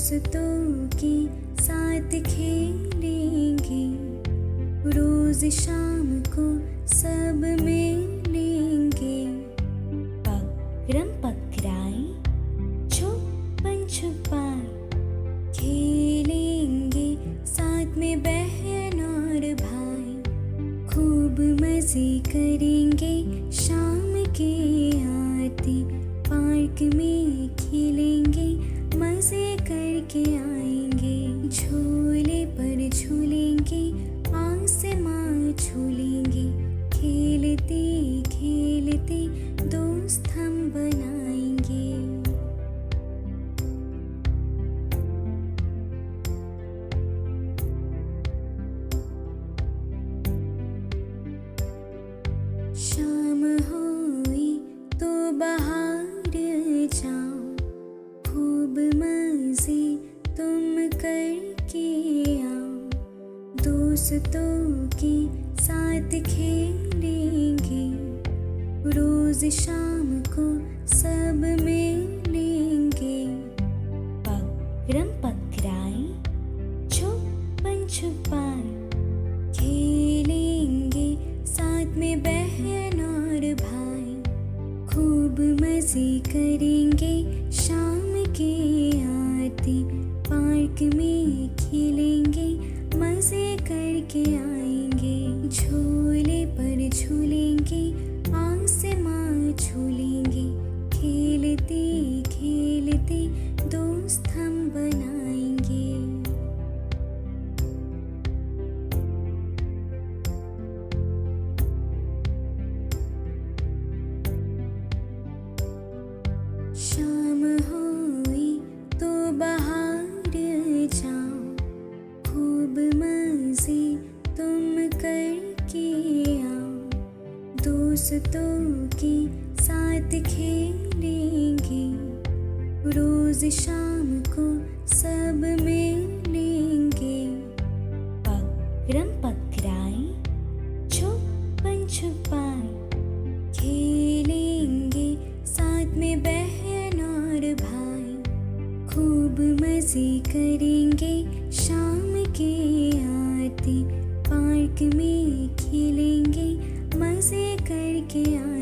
दोस्तों के साथ खेलेंगे, रोज शाम को सब मिलेंगे। पकड़म पकड़ाई छुपन छुपाई, खेलेंगे साथ में बहन और भाई। खूब मजे करेंगे शाम के आते, पार्क में खेलेंगे मजे करके आएंगे। झूले पर झूलेंगे, आसमां छूलेंगे, खेलते खेलते दोस्त हम बनाएंगे। शाम हुई तो बाहर जाओ, खूब मजे तुम करके आओ। दोस्तों के साथ खेलेंगे, रोज शाम को सब मिलेंगे। पकड़म पकड़ाई छुपन छुपाई, खेलेंगे साथ में बहन और भाई। खूब मजे करेंगे शाम के आते, पार्क में खेलेंगे मजे करके आएंगे। झूले पर झूलेंगे, आसमां छूलेंगे, खेलते खेलते दोस्त हम बनाएंगे। शाम हुई तो बाहर जाओ, खूब मजे तुम करके आओ। दोस्तों के साथ खेलेंगे, रोज शाम को सब मिलेंगे। पकड़म पकड़ाई छुपन छुपाई, खेलेंगे साथ में बहन और भाई। खूब मजे करेंगे शाम के आते, पार्क में खेलेंगे मजे करके आए।